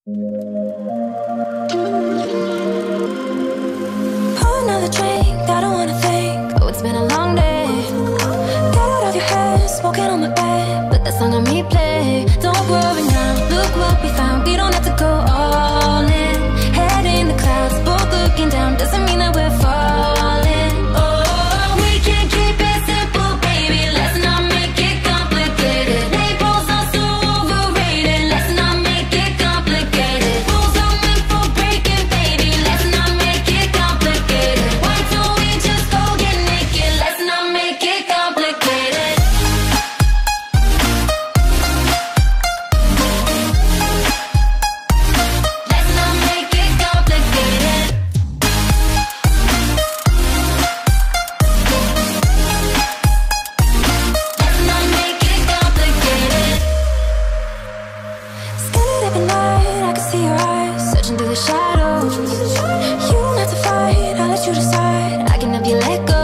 Pour another drink, I don't wanna think. Oh, it's been a long day. Get out of your head, smoking on my bed. Put that song on replay. Don't worry now, look what we found. We don't have to go all in. Head in the clouds, both looking down. Doesn't mean that we're falling. Oh, we can keep it simple, baby. Let's not make it complicated. Labels are so overrated. Let's not make it complicated. Rules are meant for breaking, baby. Let's not make it complicated. Why don't we just go get naked? Let's not make it complicated. Let's not make it complicated. Let's not make it complicated. Scanning every night, I can see your eyes searching through the shadows. You don't have to fight, I'll let you decide. I can help you let go.